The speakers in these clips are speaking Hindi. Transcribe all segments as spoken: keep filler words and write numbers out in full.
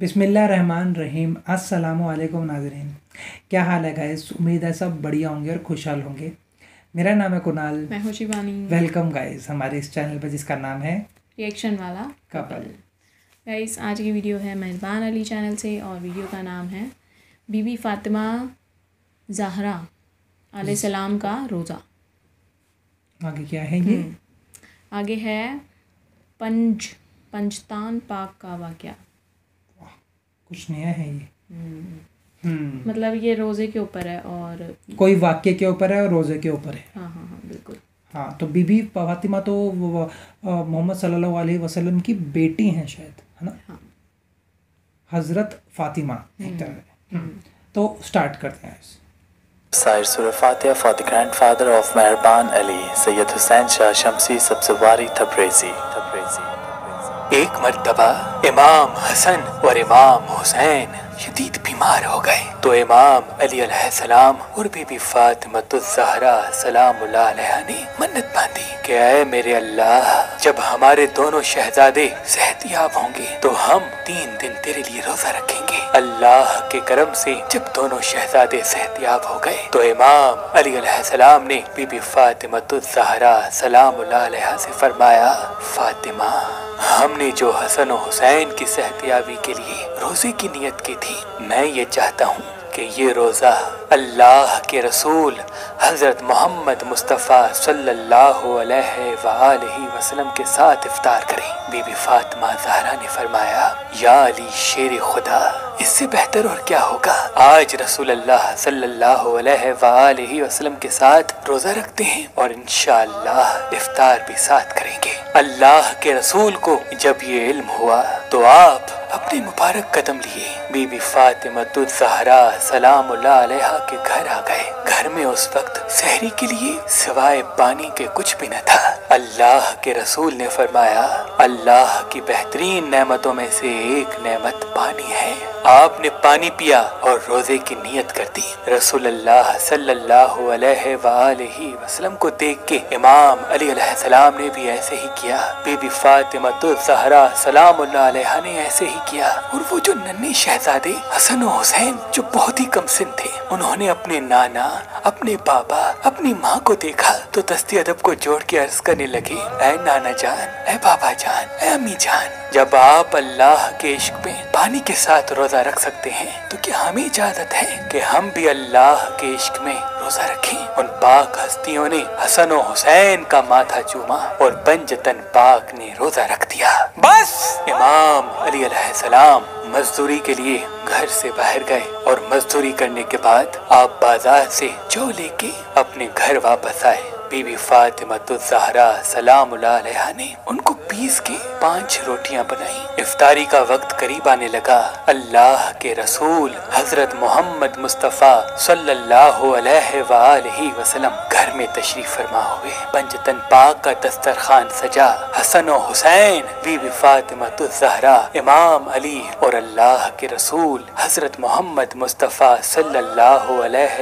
बिस्मिल्लाहिर्रहमानिर्रहीम। अस्सलामु अलैकुम नाज़रीन, क्या हाल है गाइस। उम्मीद है सब बढ़िया होंगे और खुशहाल होंगे। मेरा नाम है कुणाल, मैं हूं शिवानी। वेलकम गाइस हमारे इस चैनल पर जिसका नाम है रिएक्शन वाला कपल। गाइस आज की वीडियो है मेहरबान अली चैनल से और वीडियो का नाम है बीबी फ़ातिमा ज़हरा अलैहिस्सलाम का रोज़ा। आगे क्या है ये? आगे है पंज पंजतान पाक का वाक़या। कुछ नया है ये। हम्म मतलब ये रोज़े के ऊपर है और कोई वाक्य के ऊपर है और रोज़े के ऊपर है। हाँ हाँ हाँ बिल्कुल। हाँ, तो बीबी फातिमा तो वो, अ, मोहम्मद सल्लल्लाहु अलैहि वसल्लम की बेटी हैं शायद, है ना? हाँ। हज़रत फातिमा एक तरह है। तो स्टार्ट करते हैं। साइर Surah Fatiha for the grandfather of Mehrban Ali Syed Hussain Shah शमसी सब्ज़वारी तब्रेज़ी तब्रेज़ी एक मर्तबा इमाम हसन और इमाम हुसैन शदीद बीमार हो गए तो इमाम अली अलैहिस्सलाम और बीबी फातिमा सलामुल्लाह अलैहा ने मन्नत बांधी कि ऐ मेरे अल्लाह, जब हमारे दोनों शहजादे सेहतयाब होंगे तो हम तीन दिन तेरे लिए रोजा रखेंगे। अल्लाह के करम से जब दोनों शहजादे सेहतयाब हो गए तो इमाम अली अलैहिस्सलाम ने बीबी फातिमा सलामुल्लाह अलैहा से फरमाया, फातिमा, हमने जो हसन और हुसैन की सेहतयाबी के लिए रोजे की नियत की थी, मैं ये चाहता हूँ कि ये रोज़ा अल्लाह के रसूल हज़रत मोहम्मद मुस्तफ़ा सल्लल्लाहु अलैहि वसल्लम के साथ इफ्तार करें। बीबी फातिमा ज़हरा ने फरमाया, या अली शेर खुदा, इससे बेहतर और क्या होगा। आज रसूल अल्लाह सल्लल्लाहु अलैहि वसल्लम के साथ रोज़ा रखते हैं और इंशाअल्लाह इफ्तार भी साथ करेंगे। अल्लाह के रसूल को जब ये इल्म हुआ तो आप अपने मुबारक कदम लिए बीबी फातिमा ज़हरा सलामुल्लाह अलैहा के घर आ गए। घर में उस वक्त सहरी के लिए सिवाय पानी के कुछ भी न था। अल्लाह के रसूल ने फरमाया, अल्लाह की बेहतरीन नेमतों में से एक नेमत पानी है। आपने पानी पिया और रोजे की नियत कर दी। रसूल अल्लाह सल्लल्लाहु अलैहि वसल्लम को देख के इमाम अली अलैहिस्सलाम ने भी ऐसे ही किया। बीबी फातिमा ज़हरा सलामुल्लाह अलैहा ने ऐसे ही किया। और वो जो नन्हे शहजादे हसन और हुसैन जो बहुत ही कम सिन थे, उन्होंने अपने नाना, अपने बाबा, अपनी माँ को देखा तो दस्ते अदब को जोड़ के अर्ज करने लगे, ऐ नाना जान, ऐ बाबा जान, ऐ अम्मी जान, जब आप अल्लाह के इश्क में पानी के साथ रोजा रख सकते हैं तो क्या हमें इजाजत है कि हम भी अल्लाह के इश्क में रोजा रखें। उन पाक हस्तियों ने हसन और हुसैन का माथा चूमा और पंजतन पाक ने रोजा रख दिया। बस इमाम अली अलैहिस्सलाम मजदूरी के लिए घर से बाहर गए और मजदूरी करने के बाद आप बाजार से जौ लेके अपने घर वापस आए। बीबी फातिमा ज़हरा सलामुल्लाह अलैहा ने उनको पीस के पांच रोटियां बनाई। इफ्तारी का वक्त करीब आने लगा। अल्लाह के रसूल हजरत मोहम्मद मुस्तफ़ा सल्लल्लाहु अलैहि वसल्लम घर में तशरीफ फरमा हुए। पंजतन पाक का दस्तरखान सजा। हसन और हुसैन, बीबी फातिमा ज़हरा, इमाम अली और अल्लाह के रसूल हजरत मोहम्मद मुस्तफ़ा सल्लल्लाहु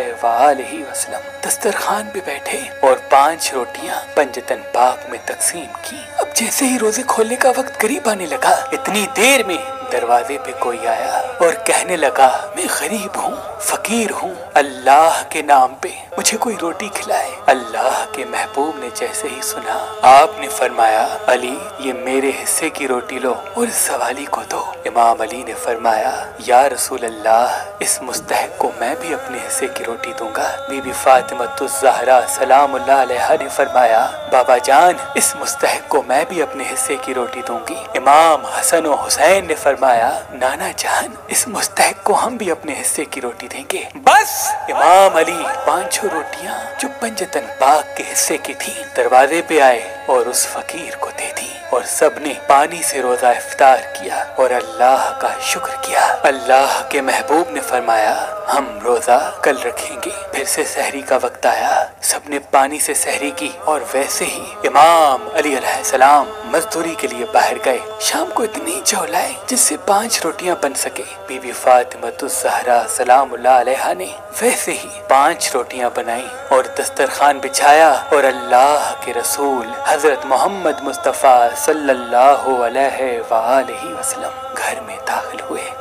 अलैहि वसल्लम दस्तरखान पे बैठे और पांच रोटियां पंजतन पाक में तकसीम की। अब जैसे ही रोजे खोलने का वक्त करीब आने लगा, इतनी देर में दरवाजे पे कोई आया और कहने लगा, मैं गरीब हूँ, फकीर हूँ, अल्लाह के नाम पे मुझे कोई रोटी खिलाए। अल्लाह के महबूब ने जैसे ही सुना, आपने फरमाया, अली, ये मेरे हिस्से की रोटी लो और इस सवाली को दो। इमाम अली ने फरमाया, या रसूल अल्लाह, इस मुस्तहक को मैं भी अपने हिस्से की रोटी दूंगा। बीबी फातिमा ज़हरा सलामुल्लाह अलैहा ने फरमाया, बाबा जान, इस मुस्तहक को मैं भी अपने हिस्से की रोटी दूंगी। इमाम हसन और हुसैन ने फरमाया, नाना जान, इस मुस्तहक को हम भी अपने हिस्से की रोटी देंगे। बस इमाम अली पांचों रोटियां जो पंजतन पाक के हिस्से की थी दरवाजे पे आए और उस फकीर को दे दी और सबने पानी से रोजा इफ्तार किया और अल्लाह का शुक्र किया। अल्लाह के महबूब ने फरमाया, हम रोजा कल रखेंगे। फिर से सहरी का वक्त आया, सबने पानी से सहरी की और वैसे ही इमाम अली अलैहिस्सलाम मजदूरी के लिए बाहर गए। शाम को इतनी जौ लाए जिससे पांच रोटियां बन सके। बीबी फातिमा ज़हरा सलामुल्लाह अलैहा ने वैसे ही पांच रोटियां बनाई और दस्तरखान बिछाया और अल्लाह के रसूल हजरत मोहम्मद मुस्तफ़ा सल्लल्लाहु अलैहि वसल्लम घर में दाखिल हुए।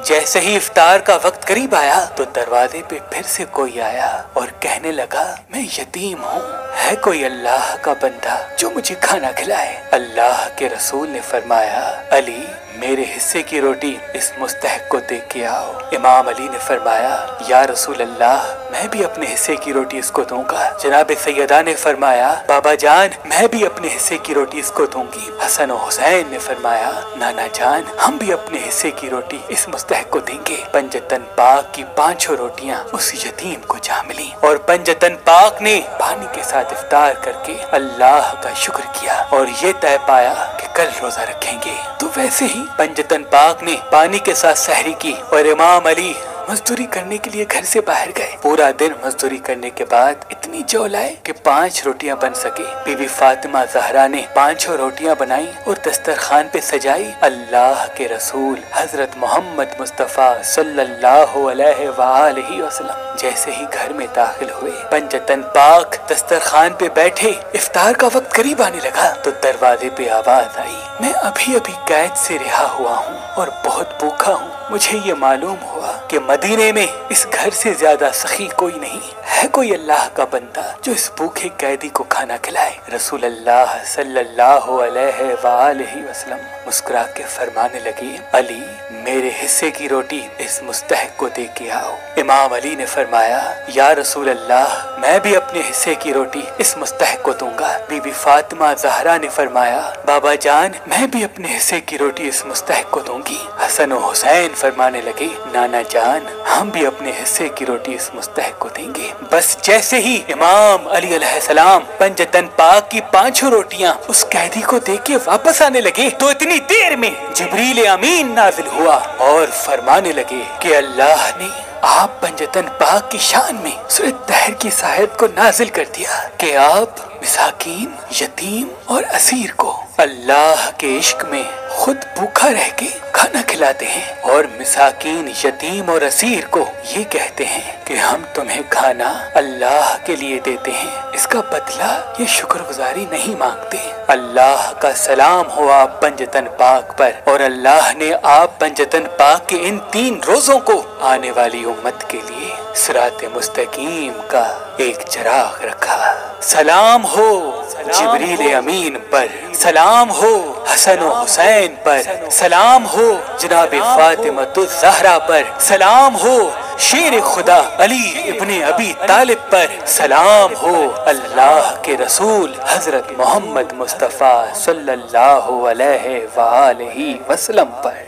जैसे ही इफ्तार का वक्त करीब आया तो दरवाजे पे फिर से कोई आया और कहने लगा, मैं यतीम हूँ, है कोई अल्लाह का बंदा जो मुझे खाना खिलाए। अल्लाह के रसूल ने फरमाया, अली मेरे हिस्से की रोटी इस मुस्तहक को दे के आओ। इमाम अली ने फरमाया, या रसूल अल्लाह, मैं भी अपने हिस्से की रोटी इसको दूंगा। जनाब सैयदा ने फरमाया, बाबा जान मैं भी अपने हिस्से की रोटी इसको दूंगी। हसन और हुसैन ने फरमाया, नाना जान हम भी अपने हिस्से की रोटी इस मुस्तहक को देंगे। पंजतन पाक की पांचों रोटियां उस यतीम को जा मिली और पंजतन पाक ने पानी के साथ इफ्तार करके अल्लाह का शुक्र किया और ये तय पाया कि कल रोजा रखेंगे। तो वैसे ही पंजतन पाक ने पानी के साथ सहरी की और इमाम अली मजदूरी करने के लिए घर से बाहर गए। पूरा दिन मजदूरी करने के बाद इतनी जौल आए कि पांच रोटियां बन सके। बीबी फातिमा जहरा ने पांचों रोटियां बनाई और दस्तरखान पे सजाई। अल्लाह के रसूल हजरत मोहम्मद मुस्तफ़ा सल्लल्लाहु अलैहि वआलैहि वसल्लम जैसे ही घर में दाखिल हुए, पंजतन पाक दस्तरखान पे बैठे। इफ्तार का वक्त करीब आने लगा तो दरवाजे पे आवाज आई, मैं अभी अभी कैद से रिहा हुआ हूँ और बहुत भूखा हूँ। मुझे ये मालूम हुआ कि मदीने में इस घर से ज्यादा सखी कोई नहीं है, कोई अल्लाह का बंदा जो इस भूखे कैदी को खाना खिलाए। रसूल अल्लाह सल्लल्लाहु अलैहि वआलैहि वसल्लम मुस्कुरा के फरमाने लगे, अली मेरे हिस्से की रोटी इस मुस्तहक को दे के आओ। इमाम अली ने फरमाया, या रसूल अल्लाह मैं भी अपने हिस्से की रोटी इस मुस्तहक को दूंगा। बीबी फातिमा जहरा ने फरमाया, बाबा जान मैं भी अपने हिस्से की रोटी इस मुस्तहक को दूंगी। हसन और हुसैन फरमाने लगे, नाना जान हम भी अपने हिस्से की रोटी इस मुस्तहक को देंगे। बस जैसे ही इमाम अली अलैहिस्सलाम पंजतन पाक की पांचों रोटियां उस कैदी को दे के वापस आने लगे तो इतनी देर में जिब्रील अमीन नाजिल हुआ और फरमाने लगे कि अल्लाह ने आप पंजतन पाक की शान में सूरत तहर की सायत को नाजिल कर दिया कि आप मिसाकीन, यतीम और असीर को अल्लाह के इश्क में खुद भूखा रह के खाना खिलाते हैं और मिसाकीन, यतीम और असीर को ये कहते हैं कि हम तुम्हें खाना अल्लाह के लिए देते हैं, इसका बदला ये शुक्रगुजारी नहीं मांगते। अल्लाह का सलाम हो आप पंजतन पाक पर और अल्लाह ने आप पंजतन पाक के इन तीन रोजों को आने वाली उम्मत के लिए सिरात मुस्तकीम का एक चिराग रखा। सलाम हो जिब्रील अमीन पर, सलाम हो हसन और हुसैन पर, सलाम हो जनाब फातिमा ज़हरा पर, सलाम हो शेर खुदा अली इब्ने अबी तालिब पर, सलाम हो अल्लाह के रसूल हजरत मोहम्मद मुस्तफ़ा सल्लल्लाहु अलैहि वआलैहि वसल्लम पर।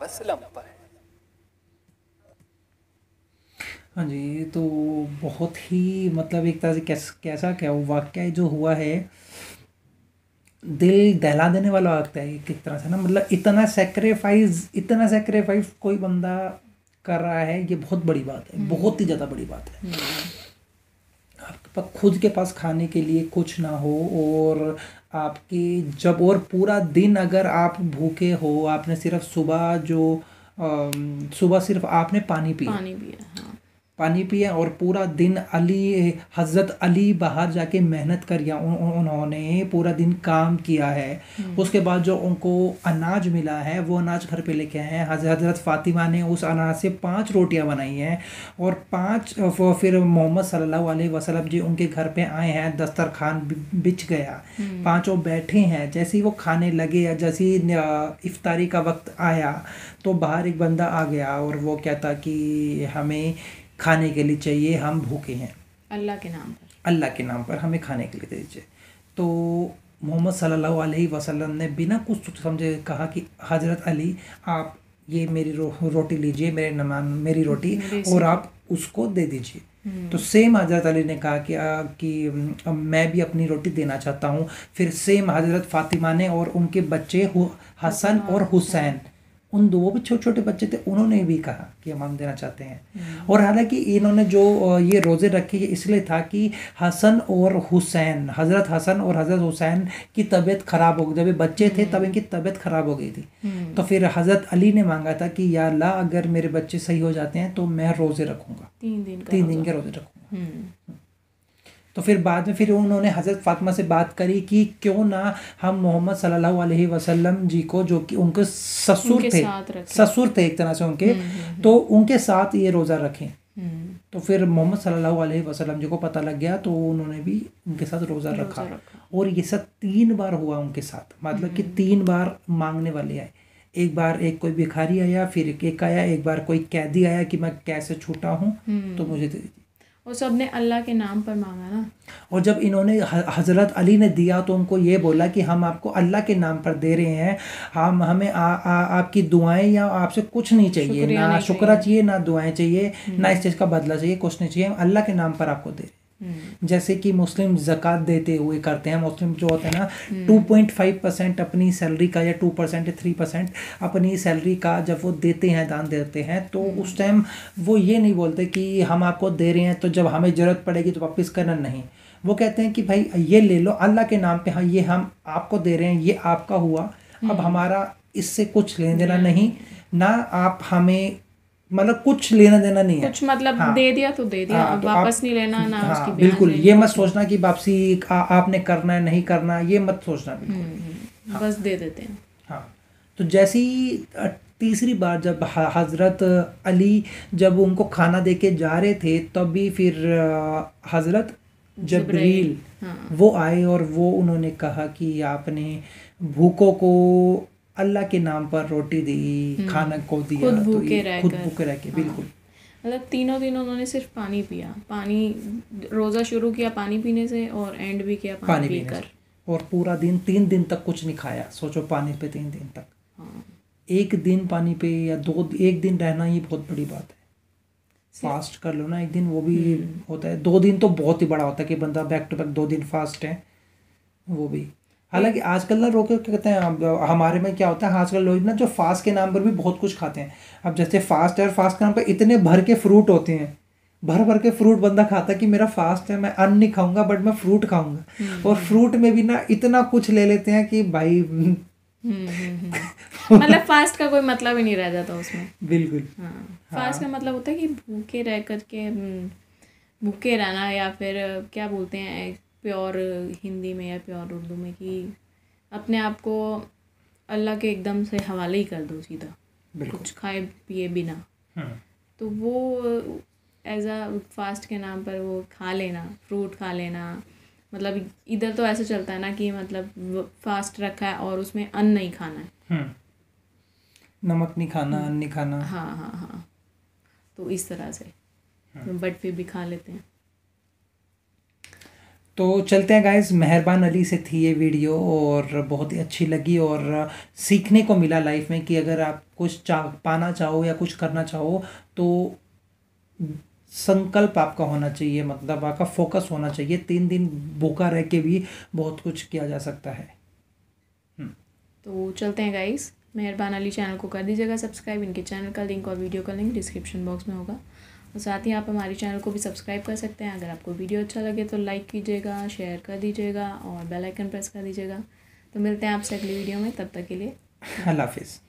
हाँ जी, तो बहुत ही मतलब एक तरह से कैस, कैसा क्या वाक़या जो हुआ है, दिल दहला देने वाला वाक़या है एक तरह से ना। मतलब इतना सेक्रीफाइस इतना सेक्रीफाइस कोई बंदा कर रहा है, ये बहुत बड़ी बात है, बहुत ही ज़्यादा बड़ी बात है। आपके पास खुद के पास खाने के लिए कुछ ना हो और आपके जब और पूरा दिन अगर आप भूखे हो, आपने सिर्फ सुबह जो सुबह सिर्फ आपने पानी पिया पानी पिया हाँ। पानी पिया और पूरा दिन अली हज़रत अली बाहर जाके मेहनत करिया, उन, उन्होंने पूरा दिन काम किया है। उसके बाद जो उनको अनाज मिला है वो अनाज घर पे लेके आए हैं। हज़रत फ़ातिमा ने उस अनाज से पांच रोटियां बनाई हैं और पांच फिर मोहम्मद सल्लल्लाहु अलैहि वसल्लम जी उनके घर पे आए हैं, दस्तरखान बिछ गया, पाँचों बैठे हैं। जैसे ही वो खाने लगे या जैसे ही इफ्तारी का वक्त आया तो बाहर एक बंदा आ गया और वो कहता कि हमें खाने के लिए चाहिए, हम भूखे हैं, अल्लाह के नाम पर अल्लाह के नाम पर हमें खाने के लिए दीजिए। तो मोहम्मद सल्लल्लाहु अलैहि वसल्लम ने बिना कुछ समझे कहा कि हज़रत अली आप ये मेरी रो, रोटी लीजिए, मेरे नमान मेरी रोटी और आप उसको दे दीजिए। तो सेम हज़रत अली ने कहा कि, आ, कि आ, मैं भी अपनी रोटी देना चाहता हूँ। फिर सेम हज़रत फ़ातिमा ने और उनके बच्चे हसन और हुसैन, उन दो भी छोटे छोटे बच्चे थे, उन्होंने भी कहा कि हम हम देना चाहते हैं। और हालांकि इन्होंने जो ये रोज़े रखे इसलिए था कि हसन और हुसैन, हज़रत हसन और हज़रत हुसैन की तबीयत ख़राब हो गई, जब ये बच्चे थे तब इनकी तबीयत ख़राब हो गई थी। तो फिर हज़रत अली ने मांगा था कि या अल्लाह अगर मेरे बच्चे सही हो जाते हैं तो मैं रोज़े रखूँगा, तीन दिन तीन दिन के रोज़े रखूँगा। तो फिर बाद में फिर उन्होंने हज़रत फातिमा से बात करी कि क्यों ना हम मोहम्मद सल्लल्लाहु अलैहि वसल्लम जी को, जो कि उनके ससुर उनके थे साथ रखें। ससुर थे एक तरह से उनके, तो उनके साथ ये रोज़ा रखें। हम्म, तो फिर मोहम्मद सल्लल्लाहु अलैहि वसल्लम जी को पता लग गया, तो उन्होंने भी उनके साथ रोज़ा रोज़ा रखा। रखा। और ये सब तीन बार हुआ उनके साथ, मतलब कि तीन बार मांगने वाले आए। एक बार एक कोई भिखारी आया, फिर एक आया, एक बार कोई कैदी आया कि मैं कैसे छूटा हूँ तो मुझे दे दीजिए। और सबने अल्लाह के नाम पर मांगा ना। और जब इन्होंने ह- हज़रत अली ने दिया तो उनको ये बोला कि हम आपको अल्लाह के नाम पर दे रहे हैं, हम हमें आ, आ, आपकी दुआएं या आपसे कुछ नहीं चाहिए, शुक्रिया ना नहीं शुक्र चाहिए, ना दुआएं चाहिए, ना इस चीज़ का बदला चाहिए, कुछ नहीं चाहिए, हम अल्लाह के नाम पर आपको दे रहे हैं। हम्म, जैसे कि मुस्लिम ज़कात देते हुए करते हैं, मुस्लिम जो होते हैं ना टू पॉइंट फाइव परसेंट अपनी सैलरी का या टू परसेंट या थ्री परसेंट अपनी सैलरी का जब वो देते हैं, दान देते हैं, तो उस टाइम वो ये नहीं बोलते कि हम आपको दे रहे हैं तो जब हमें ज़रूरत पड़ेगी तो वापस करना, नहीं। वो कहते हैं कि भाई ये ले लो अल्लाह के नाम पे, हाँ ये हम आपको दे रहे हैं, ये आपका हुआ, अब हमारा इससे कुछ लेना देना नहीं, ना आप हमें मतलब कुछ लेना देना नहीं है। कुछ मतलब हाँ। दे दिया तो दे दिया, हाँ, अब तो वापस आप- नहीं लेना ना हाँ, उसकी ब्याज बिल्कुल लेनी, ये मत कुछ सोचना कि वापसी आ, आपने करना है नहीं करना, ये मत सोचना बिल्कुल। नहीं। हम्म, बस दे देते हैं। हाँ, तो जैसे ही अ, तीसरी बार जब ह- हज़रत अली जब उनको खाना दे के जा रहे थे, तभी फिर अ, हज़रत जबरील हाँ। वो आए और वो उन्होंने कहा कि आपने भूखों को अल्लाह के नाम पर रोटी दी, खाना को दिया, खुद तो भूखे ये रहकर। खुद भूखे रह के, बिल्कुल। मतलब तीनों दिन उन्होंने सिर्फ पानी पिया, पानी, रोज़ा शुरू किया पानी पीने से और एंड भी किया पानी, पानी पीने पीकर। से। और पूरा दिन तीन दिन तक कुछ नहीं खाया, सोचो पानी पे तीन दिन तक। हाँ। एक दिन पानी पे या दो एक दिन रहना ये बहुत बड़ी बात है। फास्ट कर लो ना एक दिन, वो भी होता है। दो दिन तो बहुत ही बड़ा होता है कि बंदा बैक टू बैक दो दिन फास्ट है, वो भी। हालांकि आजकल ना लोग क्या कहते हैं, अब हमारे में क्या होता है आजकल लोग ना जो फास्ट के नाम पर भी बहुत कुछ खाते हैं। अब जैसे फास्ट है और फास्ट के नाम पर इतने भर के फ्रूट होते हैं, भर भर के फ्रूट बंदा खाता है कि मेरा फास्ट है, मैं अन्न नहीं खाऊंगा बट मैं फ्रूट खाऊंगा। और फ्रूट में भी ना इतना कुछ ले लेते हैं कि भाई हम्म, हम्म, हम्म। मतलब फास्ट का कोई मतलब ही नहीं रह जाता उसमें। बिल्कुल। हाँ, फास्ट का मतलब होता है कि भूखे रह करके, हम्म, भूखे रहना, या फिर क्या बोलते हैं प्योर हिंदी में या प्योर उर्दू में, कि अपने आप को अल्लाह के एकदम से हवाले ही कर दो सीधा, बिल्कुल। कुछ खाए पिए बिना। हम्म, तो वो एज अ फास्ट के नाम पर वो खा लेना, फ्रूट खा लेना, मतलब इधर तो ऐसे चलता है ना कि मतलब फास्ट रखा है और उसमें अन्न नहीं खाना है। हम्म, नमक नहीं खाना, अन्न नहीं खाना। हाँ हाँ हाँ, तो इस तरह से बट फिर भी खा लेते हैं। तो चलते हैं गाइस, मेहरबान अली से थी ये वीडियो और बहुत ही अच्छी लगी और सीखने को मिला लाइफ में कि अगर आप कुछ चाह पाना चाहो या कुछ करना चाहो तो संकल्प आपका होना चाहिए, मतलब आपका फोकस होना चाहिए। तीन दिन भूखा रह के भी बहुत कुछ किया जा सकता है। तो चलते हैं गाइस, मेहरबान अली चैनल को कर दीजिएगा सब्सक्राइब। इनके चैनल का लिंक और वीडियो का लिंक डिस्क्रिप्शन बॉक्स में होगा। और साथ ही आप हमारे चैनल को भी सब्सक्राइब कर सकते हैं। अगर आपको वीडियो अच्छा लगे तो लाइक कीजिएगा, शेयर कर दीजिएगा और बेल आइकन प्रेस कर दीजिएगा। तो मिलते हैं आपसे अगली वीडियो में, तब तक के लिए अल्लाह हाफिज़।